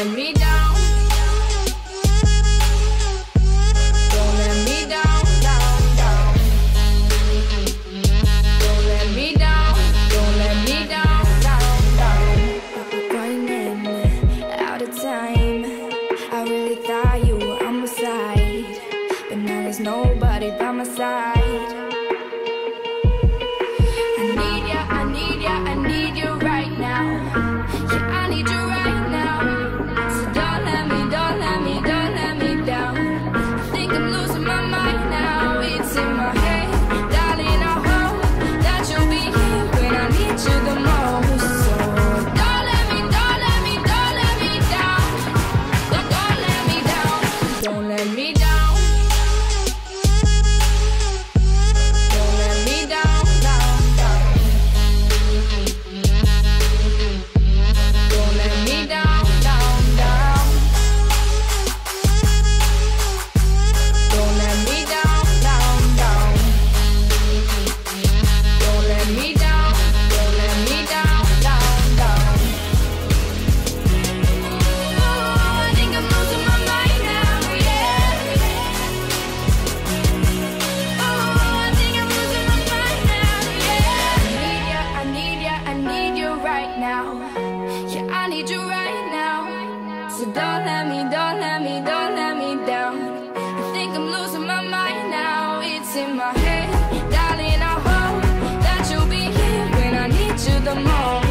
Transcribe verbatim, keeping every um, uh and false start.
let me down. Don't let me down, down, down. Don't let me down. Don't let me down, down, down. Running out of time. I really thought you were on my side, but now there's nobody by my side. I need ya, I need ya, I need you right now. Yeah, I need you right now. So don't let me, don't let me, don't let me down. I think I'm losing my mind now. It's in my head, darling, I hope that you'll be here when I need you the most. So don't let me, don't let me, don't let me down. Don't, don't let me down. Don't let me down. Don't let me down, down, down. Don't let me down, down, down. Don't let me down, down, down. Don't let me down, don't let me down, down, down. Oh, I think I'm losing my mind now, yeah. Oh, I think I'm losing my mind now, yeah. I need ya, I need ya, I need you right now. Yeah, I need you right now. So don't let me, don't let me, don't let me down. I think I'm losing my mind now. It's in my head, darling, I hope that you'll be here when I need you the most.